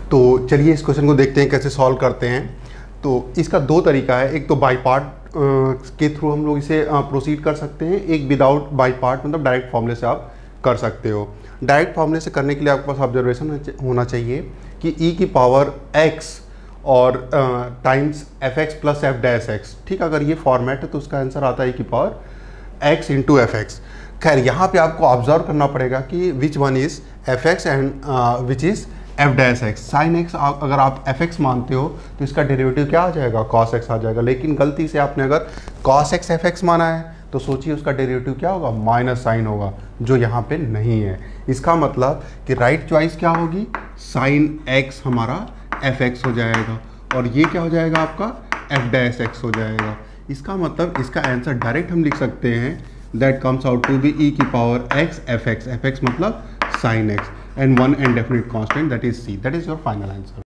तो चलिए इस क्वेश्चन को देखते हैं कैसे सॉल्व करते हैं। तो इसका दो तरीका है, एक तो बाई पार्ट के थ्रू हम लोग इसे प्रोसीड कर सकते हैं, एक विदाउट बाई पार्ट मतलब डायरेक्ट फॉर्मूले से आप कर सकते हो। डायरेक्ट फॉर्मूले से करने के लिए आपके पास ऑब्जर्वेशन होना चाहिए कि ई की पावर एक्स और times f x plus f dash x. ठीक, अगर ये फॉर्मेट है तो उसका आंसर आता है ई की power x into f x. खैर यहाँ पे आपको ऑब्जर्व करना पड़ेगा कि which one is f x and which is f dash x. Sin x अगर आप एफ एक्स मानते हो तो इसका डेरिवेटिव क्या आ जाएगा, कॉस एक्स आ जाएगा। लेकिन गलती से आपने अगर कॉस एक्स एफ एक्स माना है तो सोचिए उसका डेरिवेटिव क्या होगा, माइनस साइन होगा, जो यहाँ पे नहीं है। इसका मतलब कि राइट चॉइस क्या होगी, साइन एक्स हमारा एफ एक्स हो जाएगा और ये क्या हो जाएगा आपका एफ डैश एक्स हो जाएगा। इसका मतलब इसका आंसर डायरेक्ट हम लिख सकते हैं, that comes out to be e की पावर एक्स एफ एक्स मतलब sin x and one indefinite constant, that is c. That is your final answer.